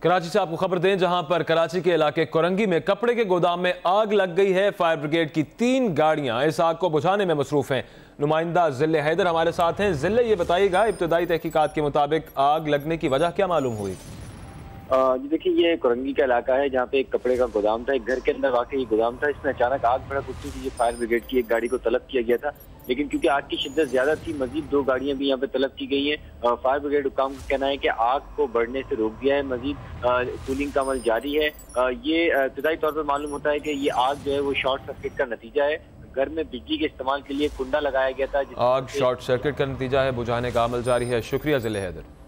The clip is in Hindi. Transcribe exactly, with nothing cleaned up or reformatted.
कराची से आपको खबर दें, जहां पर कराची के इलाके कोरंगी में कपड़े के गोदाम में आग लग गई है। फायर ब्रिगेड की तीन गाड़ियां इस आग को बुझाने में मसरूफ हैं। नुमाइंदा जिले हैदर हमारे साथ हैं। जिले ये बताइएगा, इब्तदाई तहकीकात के मुताबिक आग लगने की वजह क्या मालूम हुई? जी देखिए, ये कोरंगी का इलाका है जहाँ पे एक कपड़े का गोदाम था। एक घर के अंदर वाकई ये गोदाम था। इसमें अचानक आग भड़क उठी थी। फायर ब्रिगेड की एक गाड़ी को तलब किया गया था, लेकिन क्योंकि आग की शिद्दत ज्यादा थी, मजीद दो गाड़ियां भी यहाँ पे तलब की गई हैं। फायर ब्रिगेड हुकाम का कहना है कि आग को बढ़ने से रोक दिया है, मजीद कूलिंग का अमल जारी है। ये इब्तदाई तौर पर मालूम होता है कि ये आग जो है वो शॉर्ट सर्किट का नतीजा है। घर में बिजली के इस्तेमाल के लिए कुंडा लगाया गया था। आग शॉर्ट सर्किट का नतीजा है, बुझाने का अमल जारी है। शुक्रिया जिले हैदर।